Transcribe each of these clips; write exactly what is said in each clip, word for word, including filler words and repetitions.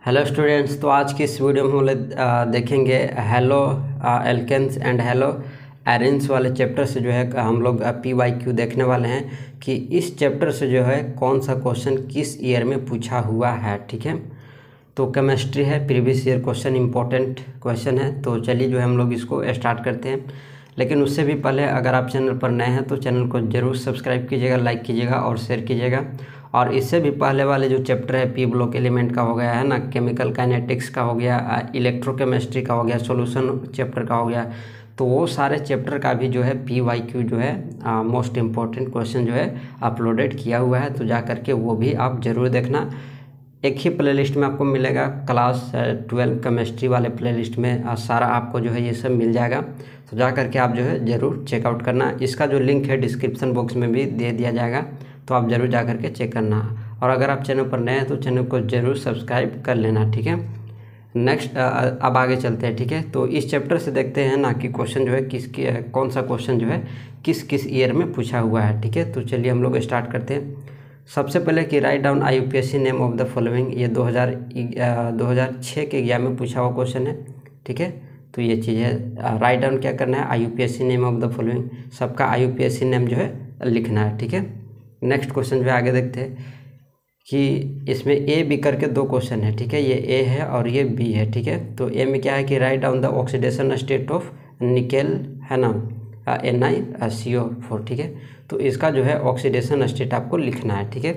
Hello students, तो आज की इस वीडियो में हम लोग आ, देखेंगे halo alkanes and halo arenes वाले चैप्टर से जो है हम लोग पी वाई क्यू देखने वाले हैं कि इस चैप्टर से जो है कौन सा क्वेश्चन किस ईयर में पूछा हुआ है। ठीक है, तो केमिस्ट्री है, previous year question, important question है। तो चलिए जो है हम लोग इसको स्टार्ट करते हैं। लेकिन उससे भी पहले अगर आप चैनल पर नए हैं तो चैनल को ज़रूर सब्सक्राइब कीजिएगा, लाइक कीजिएगा और शेयर कीजिएगा। और इससे भी पहले वाले जो चैप्टर है पी ब्लॉक एलिमेंट का हो गया है ना, केमिकल काइनेटिक्स का हो गया, इलेक्ट्रोकेमिस्ट्री का हो गया, सॉल्यूशन चैप्टर का हो गया, तो वो सारे चैप्टर का भी जो है पी वाई क्यू जो है मोस्ट इम्पॉर्टेंट क्वेश्चन जो है अपलोडेड किया हुआ है। तो जा करके वो भी आप ज़रूर देखना। एक ही प्लेलिस्ट में आपको मिलेगा, क्लास ट्वेल्व केमिस्ट्री वाले प्लेलिस्ट में आ, सारा आपको जो है ये सब मिल जाएगा। तो जा करके आप जो है ज़रूर चेकआउट करना। इसका जो लिंक है डिस्क्रिप्शन बॉक्स में भी दे दिया जाएगा, तो आप ज़रूर जा करके चेक करना। और अगर आप चैनल पर नए हैं तो चैनल को ज़रूर सब्सक्राइब कर लेना। ठीक है, नेक्स्ट अब आगे चलते हैं। ठीक है, तो इस चैप्टर से देखते हैं ना कि क्वेश्चन जो है किस कौन सा क्वेश्चन जो है किस किस ईयर में पूछा हुआ है। ठीक है, तो चलिए हम लोग स्टार्ट करते हैं। सबसे पहले कि write down I U P S C name of the following, ये दो हज़ार दो हज़ार छः के एग्जाम में पूछा हुआ क्वेश्चन है। ठीक है, तो ये चीज़ है, राइट डाउन क्या करना है, I U P S C name of the following, सबका I U P S C name जो है लिखना है। ठीक है, नेक्स्ट क्वेश्चन जो है आगे देखते हैं कि इसमें ए बी करके दो क्वेश्चन है। ठीक है, ये ए है और ये बी है। ठीक है, तो ए में क्या है कि write down the oxidation state of nickel, है ना, एन आई सी ओ फोर। ठीक है, तो इसका जो है ऑक्सीडेशन स्टेट आपको लिखना है। ठीक है,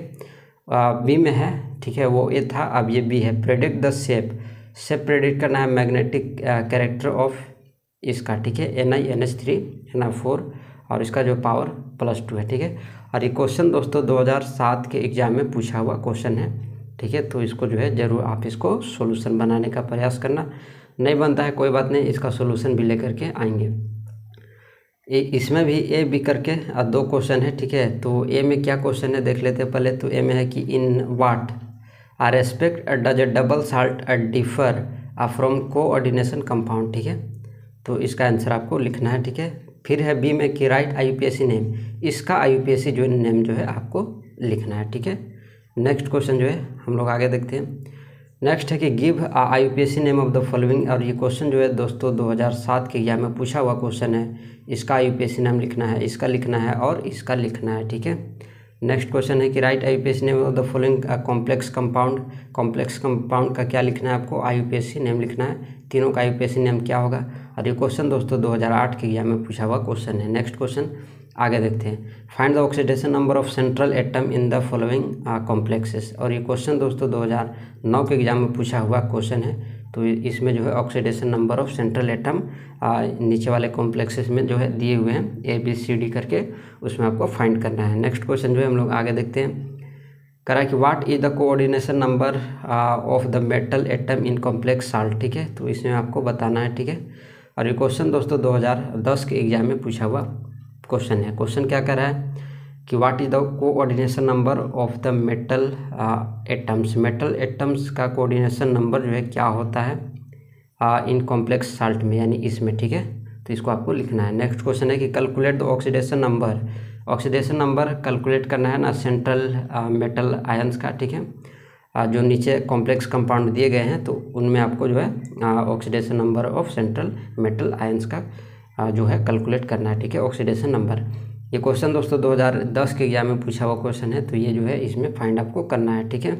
बी में है, ठीक है, वो ए था, अब ये बी है। Predict the shape, shape predict करना है मैग्नेटिक कैरेक्टर ऑफ इसका। ठीक है, N I N H three N I four और इसका जो पावर प्लस टू है। ठीक है, और ये क्वेश्चन दोस्तों दो हज़ार सात के एग्जाम में पूछा हुआ क्वेश्चन है। ठीक है, तो इसको जो है ज़रूर आप इसको सॉल्यूशन बनाने का प्रयास करना। नहीं बनता है कोई बात नहीं, इसका सॉल्यूशन भी लेकर के आएंगे। इसमें भी ए बी करके दो क्वेश्चन है। ठीक है, तो ए में क्या क्वेश्चन है देख लेते हैं पहले। तो ए में है कि in what are respect does a double salt differ from coordination compound. ठीक है, तो इसका आंसर आपको लिखना है। ठीक है, फिर है बी में कि write I U P S C name, इसका I U P S C जो नेम जो है आपको लिखना है। ठीक है, नेक्स्ट क्वेश्चन जो है हम लोग आगे देखते हैं। नेक्स्ट है कि give I U P S C name of the following, और ये क्वेश्चन जो है दोस्तों दो हज़ार सात के एग्जाम में पूछा हुआ क्वेश्चन है। इसका I U P S C name लिखना है, इसका लिखना है और इसका लिखना है। ठीक है, नेक्स्ट क्वेश्चन है कि write I U P S C name of the following complex compound, complex compound का क्या लिखना है आपको, I U P S C name लिखना है। तीनों का I U P S C name क्या होगा, और ये क्वेश्चन दोस्तों दो हज़ार आठ के एग्जाम में पूछा हुआ क्वेश्चन है। नेक्स्ट क्वेश्चन आगे देखते हैं। Find the oxidation number of central atom in the following complexes, और ये क्वेश्चन दोस्तों दो हज़ार नौ के एग्जाम में पूछा हुआ क्वेश्चन है। तो इसमें जो है oxidation number of central atom नीचे वाले कॉम्प्लेक्सेस में जो है दिए हुए हैं ए बी सी डी करके, उसमें आपको फाइंड करना है। नेक्स्ट क्वेश्चन जो है हम लोग आगे देखते हैं। करा कि what is the coordination number of the metal atom in complex salt. ठीक है, तो इसमें आपको बताना है। ठीक है, और ये क्वेश्चन दोस्तों दो हज़ार दस के एग्जाम में पूछा हुआ क्वेश्चन है। क्वेश्चन क्या कर रहा है कि what is the coordination number of the metal atoms, metal atoms का कोऑर्डिनेशन नंबर जो है क्या होता है इन कॉम्प्लेक्स साल्ट में, यानी इसमें। ठीक है, तो इसको आपको लिखना है। नेक्स्ट क्वेश्चन है कि calculate the oxidation number, oxidation number calculate करना है ना सेंट्रल मेटल आयंस का। ठीक है, uh, जो नीचे कॉम्प्लेक्स कंपाउंड दिए गए हैं तो उनमें आपको जो है oxidation number of central metal ions का uh, जो है कैलकुलेट करना है। ठीक है, ऑक्सीडेशन नंबर, ये क्वेश्चन दोस्तों दो हज़ार दस के एग्जाम में पूछा हुआ क्वेश्चन है। तो ये जो है इसमें फाइंड आपको करना है। ठीक है,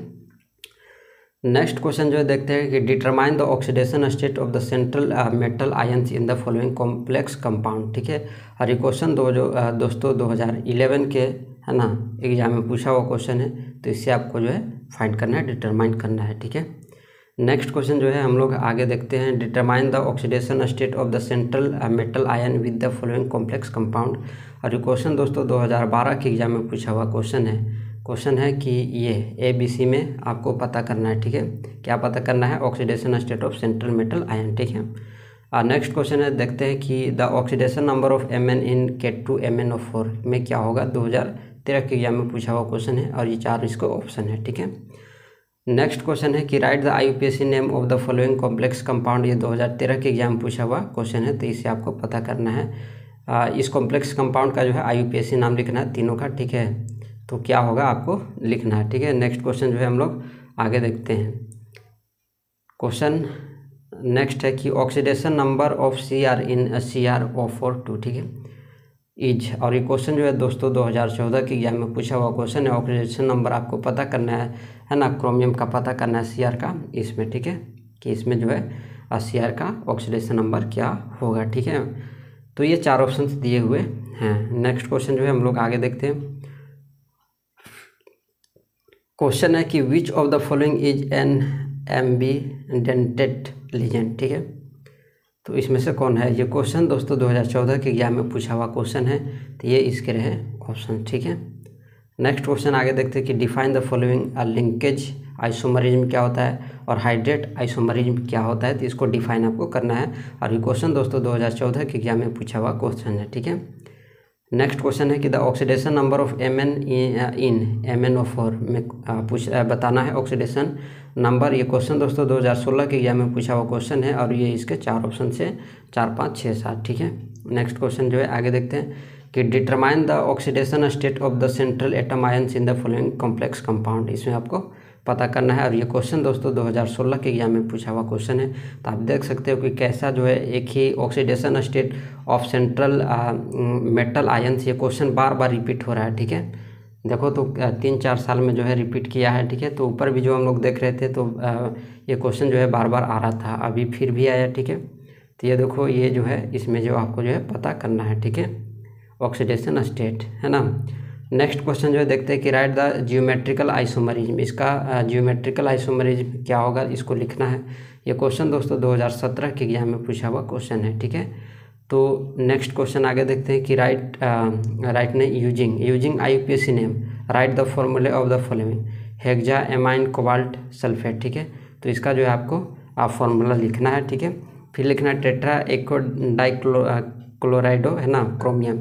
नेक्स्ट क्वेश्चन जो है देखते हैं कि determine the oxidation state of the central metal ions in the following complex compound. ठीक है, और ये क्वेश्चन दो जो uh, दोस्तों दो हज़ार ग्यारह के, है ना, एग्जाम में पूछा हुआ क्वेश्चन है। तो इससे आपको जो है फाइंड करना है, डिटरमाइन करना है। ठीक है, नेक्स्ट क्वेश्चन जो है हम लोग आगे देखते हैं। Determine the oxidation state of the central metal ion with the following complex compound, और ये क्वेश्चन दोस्तों दो हज़ार बारह के एग्जाम में पूछा हुआ क्वेश्चन है। क्वेश्चन है कि ये ए बी सी में आपको पता करना है। ठीक है, क्या पता करना है, oxidation state of central metal ion. ठीक है, और नेक्स्ट क्वेश्चन है देखते हैं कि the oxidation number of M N in K two M N O four में क्या होगा, दो हज़ार तेरह के एग्जाम में पूछा हुआ क्वेश्चन है, और ये चार इसको ऑप्शन है। ठीक है, नेक्स्ट क्वेश्चन है कि write the I U P S C name of the following complex compound, ये दो हज़ार तेरह के एग्जाम में पूछा हुआ क्वेश्चन है। तो इसे आपको पता करना है, आ, इस कॉम्प्लेक्स कंपाउंड का जो है I U P S C नाम लिखना है तीनों का। ठीक है, तो क्या होगा आपको लिखना है। ठीक है, नेक्स्ट क्वेश्चन जो है हम लोग आगे देखते हैं। क्वेश्चन नेक्स्ट है कि oxidation number of C R in C R O four two, ठीक है, इज। और ये क्वेश्चन जो है दोस्तों दो हज़ार चौदह के एग्जाम में पूछा हुआ क्वेश्चन है। ऑक्सीडेशन नंबर आपको पता करना है है ना, क्रोमियम का पता करना है सी आर का इसमें, ठीक है, कि इसमें जो है सी आर का ऑक्सीडेशन नंबर क्या होगा, ठीक है। तो ये चार ऑप्शंस दिए हुए हैं। नेक्स्ट क्वेश्चन जो है हम लोग आगे देखते हैं। क्वेश्चन है कि which of the following is an ambidentate ligand, ठीक है, तो इसमें से कौन है। ये क्वेश्चन दोस्तों दो हज़ार चौदह के एग्जाम में पूछा हुआ क्वेश्चन है, तो ये इसके रहे ऑप्शन, ठीक है। नेक्स्ट क्वेश्चन आगे देखते हैं कि define the following linkage isomerism क्या होता है और हाइड्रेट आइसोमरिज्म क्या होता है, तो इसको डिफाइन आपको करना है। और ये क्वेश्चन दोस्तों दो हज़ार चौदह के एग्जाम में पूछा हुआ क्वेश्चन है, ठीक है। नेक्स्ट क्वेश्चन है कि the oxidation number of M N in M N O four में पूछ बताना है ऑक्सीडेशन नंबर। ये क्वेश्चन दोस्तों दो हज़ार सोलह के एग्जाम में पूछा हुआ क्वेश्चन है और ये इसके चार ऑप्शन से चार पाँच छः सात, ठीक है। नेक्स्ट क्वेश्चन जो है आगे देखते हैं कि determine the oxidation state of the central atom ions in the following complex compound, इसमें आपको पता करना है। और ये क्वेश्चन दोस्तों दो हज़ार सोलह के एग्जाम में पूछा हुआ क्वेश्चन है। तो आप देख सकते हो कि कैसा जो है एक ही oxidation state of central metal ions, ये क्वेश्चन बार बार रिपीट हो रहा है, ठीक है। देखो तो तीन चार साल में जो है रिपीट किया है, ठीक है। तो ऊपर भी जो हम लोग देख रहे थे तो ये क्वेश्चन जो है बार बार आ रहा था, अभी फिर भी आया, ठीक है। तो ये देखो ये जो है इसमें जो आपको जो है पता करना है, ठीक है, ऑक्सीडेशन स्टेट, है ना। नेक्स्ट क्वेश्चन जो है देखते हैं कि राइट द जियोमेट्रिकल आइसोमरिज्म, इसका जियोमेट्रिकल आइसोमरिज्म क्या होगा, इसको लिखना है। ये क्वेश्चन दोस्तों दो हज़ार सत्रह के एग्जाम में पूछा हुआ क्वेश्चन है, ठीक है। तो नेक्स्ट क्वेश्चन आगे देखते हैं कि राइट राइट ने using using IUPAC name write the formulae of the following hexa amine cobalt sulphate, ठीक है। तो इसका जो है आपको आप फॉर्मूला लिखना है, ठीक है। फिर लिखना है टेट्रा एक्ो डाइक्लो क्लोराइडो, है ना, क्रोमियम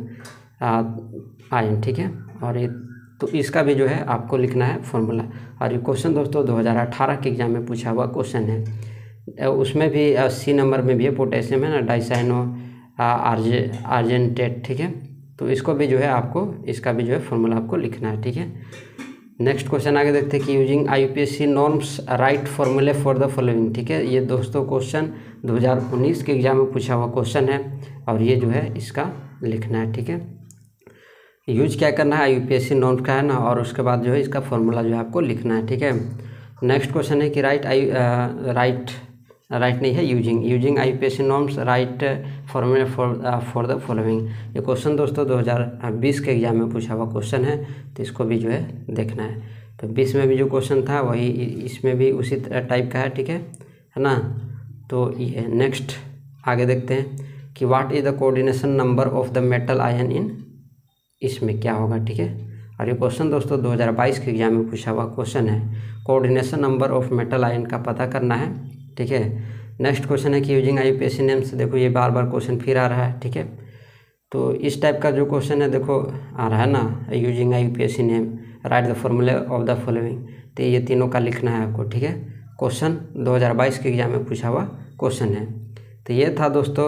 आयन, ठीक है। और ये तो इसका भी जो है आपको लिखना है फॉर्मूला। और ये क्वेश्चन दोस्तों दो हज़ार अठारह के एग्जाम में पूछा हुआ क्वेश्चन है। उसमें भी सी नंबर में भी है पोटेशियम, है ना, डाइसाइनो आर्जे आर्जेंटेट, ठीक है। तो इसको भी जो है आपको इसका भी जो है फॉर्मूला आपको लिखना है, ठीक है। नेक्स्ट क्वेश्चन आगे देखते हैं कि using IUPAC norms write formulae for the following, ठीक है। ये दोस्तों क्वेश्चन दो हज़ार उन्नीस के एग्जाम में पूछा हुआ क्वेश्चन है और ये जो है इसका लिखना है, ठीक है। यूज क्या करना है, आईयूपीएसी नॉर्म्स का है ना, और उसके बाद जो है इसका फॉर्मूला जो है आपको लिखना है, ठीक है। नेक्स्ट क्वेश्चन है कि राइट आई राइट राइट नहीं है using using IUPAC norms write formula for for the following. ये क्वेश्चन दोस्तों दो हज़ार बीस के एग्जाम में पूछा हुआ क्वेश्चन है, तो इसको भी जो है देखना है। तो बीस में भी जो क्वेश्चन था वही इसमें भी उसी टाइप का है, ठीक है है ना। तो ये नेक्स्ट आगे देखते हैं कि what is the coordination number of the metal ion in, इसमें क्या होगा, ठीक है। और ये क्वेश्चन दोस्तों दो हज़ार बाईस के एग्जाम में पूछा हुआ क्वेश्चन है। Coordination number of metal ion का पता करना है, ठीक है। नेक्स्ट क्वेश्चन है कि यूजिंग आईयूपीएसी नेम से, देखो ये बार बार क्वेश्चन फिर आ रहा है, ठीक है। तो इस टाइप का जो क्वेश्चन है देखो आ रहा है ना, using IUPAC name write the formulae of the following, तो ये तीनों का लिखना है आपको, ठीक है। क्वेश्चन दो हज़ार बाईस के एग्जाम में पूछा हुआ क्वेश्चन है। तो ये था दोस्तों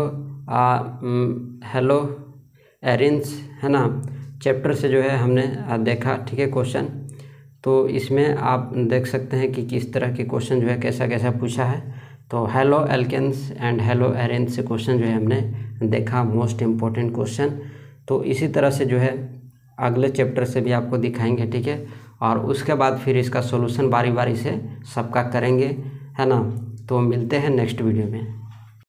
हेलो एरिन्स, है ना, चैप्टर से जो है हमने देखा, ठीक है, क्वेश्चन। तो इसमें आप देख सकते हैं कि किस तरह के क्वेश्चन जो है कैसा कैसा पूछा है। तो halo alkanes and halo arenes से क्वेश्चन जो है हमने देखा, मोस्ट इम्पोर्टेंट क्वेश्चन। तो इसी तरह से जो है अगले चैप्टर से भी आपको दिखाएंगे, ठीक है। और उसके बाद फिर इसका सॉल्यूशन बारी बारी से सबका करेंगे, है ना। तो मिलते हैं नेक्स्ट वीडियो में।